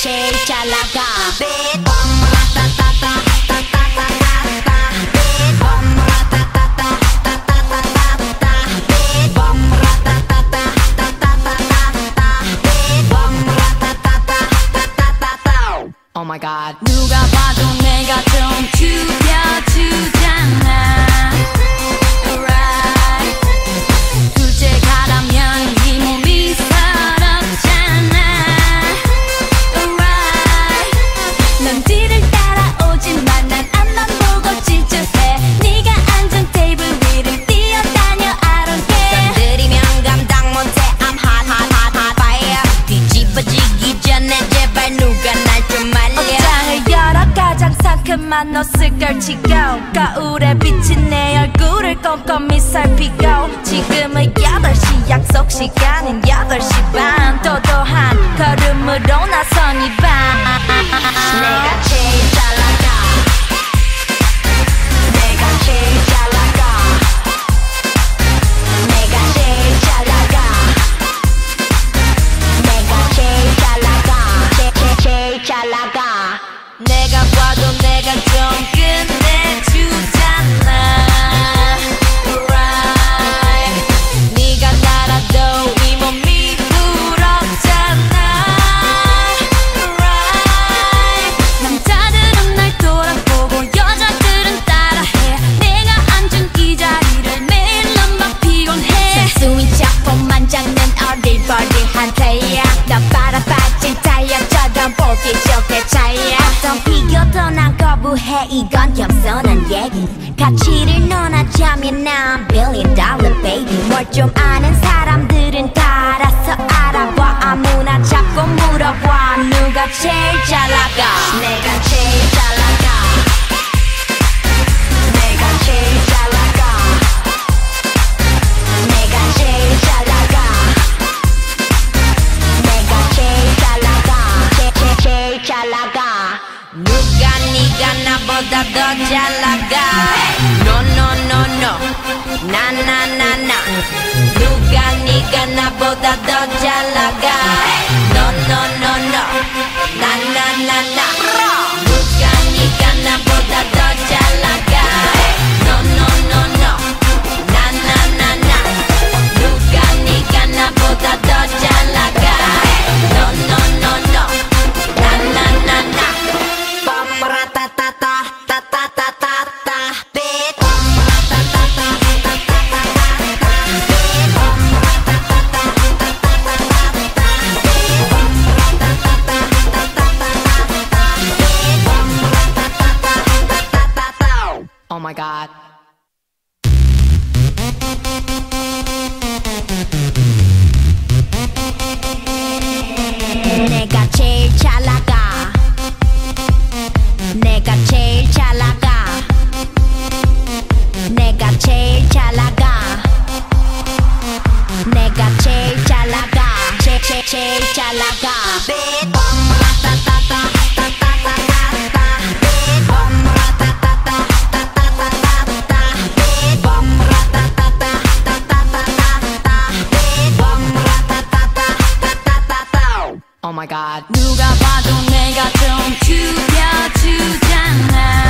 제일 잘 나가. Oh my god. 누가 봐도 내가 좀 죽여주잖아. Alright. 둘째 가라면 이 몸이 서럽잖아. Alright. 넌 뒤를 따라오지만 난 앞만 보고 질주해. 네가 앉은 테이블 위를 뛰어다녀. I don't care. 들이면 감당 못해. I'm hot hot hot hot fire. 뒤집어지기 전에 제발 누가 날 좀 말려. 옷장을 열어 가장 상큼한 옷을 걸치고 거울에 비친 내 얼굴을 꼼꼼히 살피고 지금은 8시 약속 시간은 8시 반 도도한 걸음으로 나선 이 밤. 내가 제일 잘 나가. 내가 제일 잘 나가. 내가 제일 잘 나가. 내가 제일 잘 나가. 제일 잘 나가. 내가 봐도 내가 좀 끝내주잖아. Right. 네가 날아도 이 몸이 부럽잖아. Right. 남자들은 날 돌아보고 여자들은 따라해. 내가 앉은 이 자리를 매일 넌 막 피곤해. 순수인 척폼만 잡는 어릴버릴한 플레이어. 넌 빨아빠진 타이어처럼 보기 좋게 차이야. 어떤 비교도 난 거부해. 이건 겸손한 얘기. 가치를 논하자면 난 $1 billion baby. 뭘 좀 아는 사람들은 다 알아서 알아봐. 아무나 자꾸 물어봐. 누가 제일 잘 나가. 내가 제일 잘 나가. 내가 제일 잘 나가. 내가 제일 잘 나가. 내가 제일 잘 나가. 제일 잘 나가. 누가 네가 나보다 더 잘 나가. No no no no. 나 나 나 나. 누가 네가 나보다 더 잘 나가. No no no no. 나 나 나 나. 누가 네가 나보다 더 잘 나가. No no no no. 나 나 나 나. 누가 네가 나보다 더 잘 나가. No no no no. 나 나 나 나. Oh my god. 내가 제일 잘 나가. 내가 제일 잘 나가. 내가 제일 잘 나가. 내가 제일 잘 나가. 제일 잘 나가. Oh my god. 누가 봐도 내가 좀 죽여주잖아.